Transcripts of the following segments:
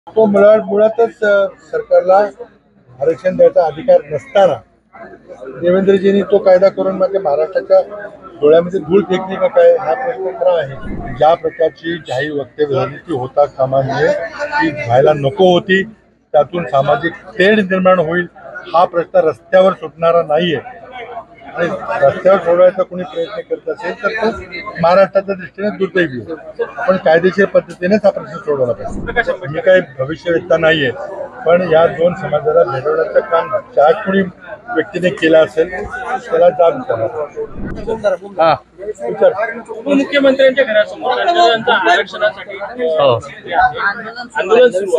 तो मुळातच सरकारला आरक्षण द्यायचा अधिकार नसताना देवेंद्रजींनी तो कायदा करून म्हणजे महाराष्ट्राच्या डोळ्यामध्ये धूळ फेकली का काय हा प्रश्न खरा आहे. ज्या प्रकारची जाहीर वक्तव्य झाली ती होता कामा नये, ती व्हायला नको होती. त्यातून सामाजिक तेढ निर्माण होईल हा प्रश्न रस्त्यावर सुटणारा नाहीये आणि रस्त्यावर सोडवायचा कोणी प्रयत्न करत असेल तर तो महाराष्ट्राच्या दृष्टीने दुर्दैवी आहे. पण कायदेशीर पद्धतीनेच हा प्रश्न सोडवला पाहिजे. ही काही भविष्यवेत्ता नाहीये, पण या दोन समाजाला भेटवण्याचं काम ज्या कोणी व्यक्तीने केलं असेल त्याला जाब विचारणार. उपमुख्यमंत्र्यांच्या घरासमोर आरक्षणासाठी आंदोलन सुरू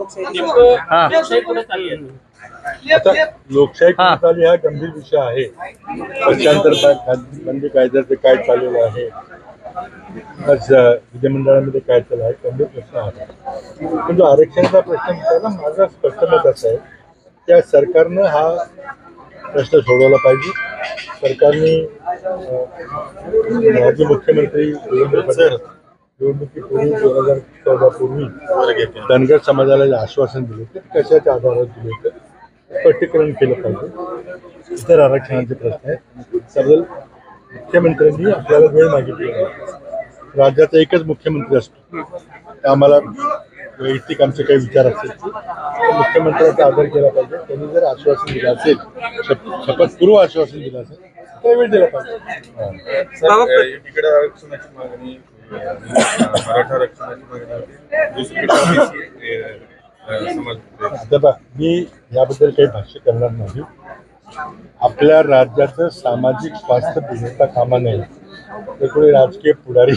आहे. आता लोकशाही कुठे आली हा गंभीर विषय आहे. पक्षांतर बंदी कायद्याचं काय चाललेलं आहे, आज विधिमंडळामध्ये काय चालू आहे, गंभीर प्रश्न आहे. पण जो आरक्षणाचा प्रश्न विचारला माझं स्पष्ट मत असं आहे त्या सरकारनं हा प्रश्न सोडवला पाहिजे. सरकारने माजी मुख्यमंत्री देवेंद्र फडणवीस निवडणुकीपूर्वी 2014 पूर्वी धनगर समाजाला जे आश्वासन दिले ते कशाच्या आधारावर दिले होते स्पष्टीकरण केलं पाहिजे. इतर आरक्षणाचे प्रश्न आहेत त्याबद्दल मुख्यमंत्र्यांनी आपल्याला वेळ मागितली आहे. राज्याचा एकच मुख्यमंत्री असतो, आम्हाला वैयक्तिक आमचे काही विचार असतील तर मुख्यमंत्र्यांचा आदर केला पाहिजे. त्यांनी जर आश्वासन दिलं असेल, शपथपूर्व आश्वासन दिलं असेल तर वेळ दिला पाहिजे. एकीकडे आरक्षणाची मागणी, मराठा आरक्षणाची मागणी, दुसरीकडे आता मी याबद्दल काही भाष्य करणार नाही. आपल्या राज्याचं सामाजिक स्वास्थ्य बिघडता कामा नये. तर कोणी राजकीय पुढारी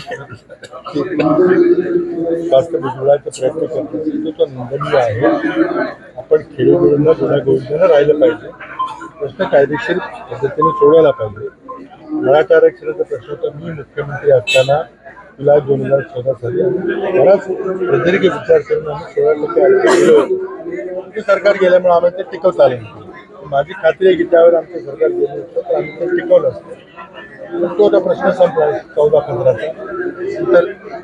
स्वास्थ्य बिघडवायचा प्रयत्न करत असेल तो निंदनीय आहे. आपण खेळून गुणागोविंदानं राहिलं पाहिजे. प्रश्न कायदेशीर पद्धतीने सोडवायला पाहिजे. मराठा आरक्षणाचा प्रश्न तर मी मुख्यमंत्री असताना जुलै 2014 साली बराच वैधानिक विचार करून आम्ही 16% आरक्षण दिलं होतं. ते सरकार गेल्यामुळे आम्हाला ते टिकवता आलं नाही. माझी खात्री आहे की त्यावेळेस आमचं सरकार गेलं असतं तर आम्ही ते टिकवलं असतं. पण तो आता प्रश्न संपला 14-15चा. नंतर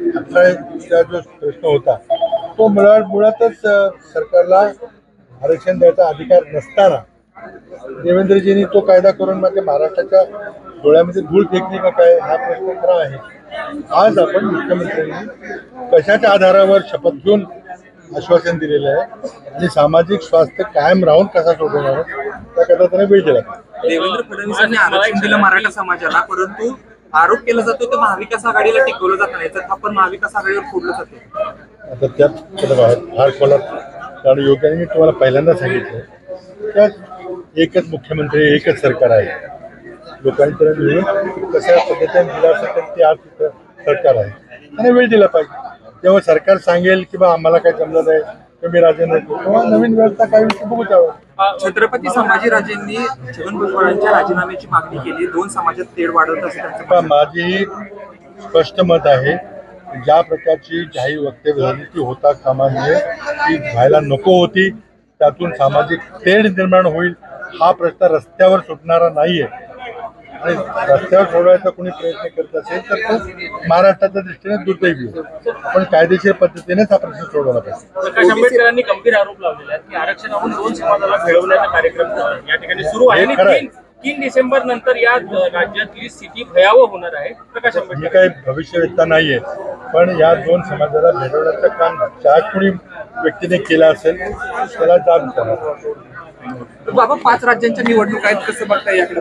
18चा जो प्रश्न होता तो मुळातच सरकारला आरक्षण द्यायचा अधिकार नसताना देवेंद्रजींनी तो कायदा करून म्हणजे महाराष्ट्राच्या डोळ्यामध्ये धूळ फेकली का काय हा प्रश्न खरा आहे. आज आपण मुख्यमंत्र्यांनी कशाच्या आधारावर शपथ घेऊन आश्वासन दिलेलं आहे आणि सामाजिक स्वास्थ्य कायम राहून कसा सोडवणार त्याकरता त्याने वेळ दिला. देवेंद्र फडणवीसांनी आरक्षण दिलं मराठा समाजाला, परंतु आरोप केला जातो ते महाविकास आघाडीला टिकवलं जात नाही, तर आपण महाविकास आघाडीवर फोडलं जातो. आता त्यात फार खोलात कारण योग्याने मी तुम्हाला पहिल्यांदा सांगितलं त्यात एकच मुख्यमंत्री एकच सरकार आहे. लोकांनी त्याला मिळून कशा पद्धतीने दिला असेल तर ते आज सरकार आहे आणि वेळ दिला पाहिजे. तेव्हा सरकार सांगेल की बा आम्हाला काही जमलं नाही तर मी राजीनामा देतो तेव्हा नवीन व्यवस्था काही बघू द्यावं. छत्रपती संभाजीराजेंनी छगन भुजबळांच्या राजीनाम्याची मागणी केली. दोन समाजात तेढ वाढत असेल. माझी स्पष्ट मत आहे ज्या प्रकारची जाहीर वक्तव्य झाली ती होता कामा नये, ती व्हायला नको होती. त्यातून सामाजिक तेढ निर्माण होईल हा प्रश्न रस्त्यावर सुटणारा नाहीये आणि रस्त्यावर सोडवायचा कोणी प्रयत्न करत असेल तर तो महाराष्ट्राच्या दृष्टीने दुर्दैवी आहे. पण कायदेशीर पद्धतीनेच हा प्रश्न सोडवला पाहिजे. प्रकाश आंबेडकरांनी गंभीर आरोप लावलेले आहेत की आरक्षणाहून दोन समाजाला मिळवण्याचा कार्यक्रम या ठिकाणी सुरू आहे आणि 3 डिसेंबर नंतर या राज्यातली स्थिती भयावह होणार आहे. प्रकाश आंबेडकर ही काही भविष्यवेत्ता नाहीये, पण या दोन समाजाला भेटवण्याचं काम ज्या कोणी व्यक्तीने केलं असेल त्याला जाब विचारणार. बाबा 5 राज्यांच्या निवडणूक आहेत, कसं बघताय याकडे?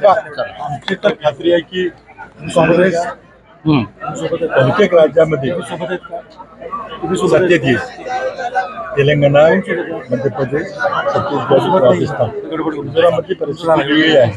आमची तर खात्री आहे की काँग्रेस बहुतेक राज्यामध्ये सत्तेत येईल. तेलंगणा, मध्य प्रदेश, छत्तीसगड, राजस्थान, मिझोरामची परिस्थिती वेगळी आहे.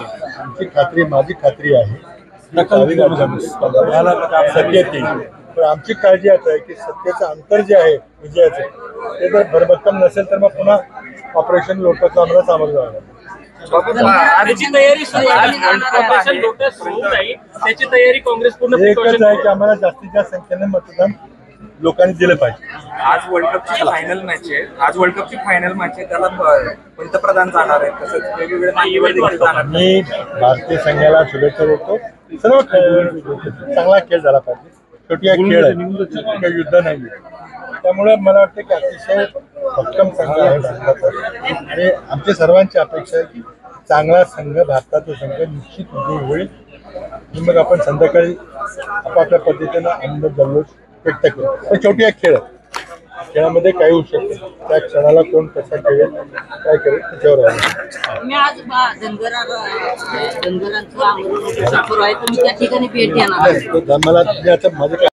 माझी खात्री आहे काही राज्यामध्ये सत्तेत येईल. पण आमची काळजी आता आहे की सत्तेचं अंतर जे आहे विजयाचं ते जर भरभक्कम नसेल तर मग पुन्हा ऑपरेशन लोटसला आम्हाला सामोरं जावं लागेल. त्याची तयारी सुरू आहे. ऑपरेशन लोटस सुरू नाही, त्याची तयारी काँग्रेस पूर्ण एकच आहे की आम्हाला जास्तीत जास्त संख्येने मतदान लोकांनी दिलं पाहिजे. आज वर्ल्ड कपची फायनल मॅच आहे, त्याला पंतप्रधान जाणार आहेत, तसंच वेगवेगळे मान्यवर देखील जाणार. मी भारतीय संघाला शुभेच्छा देतो. सर्व चांगला खेळ झाला पाहिजे. शेवटी हा खेळ आहे, काही युद्ध नाही. त्यामुळे मला वाटतं की अतिशय भक्कम संघ आहे भारताचा आणि आमच्या सर्वांची अपेक्षा आहे की चांगला संघ भारताचा संघ निश्चित विजयी होईल आणि मग आपण संध्याकाळी आपापल्या पद्धतीनं आनंद जल्लोष व्यक्त करू. पण शेवटी एक खेळ आहे. खेळामध्ये काही होऊ शकतं. त्या क्षणाला कोण कसा खेळेल काय करेल त्याच्यावर आहे. मी आज धनगरांचं आंदोलन आहे तर मी त्या ठिकाणी भेट देणार आहे. मला म्हणजे आता माझं काय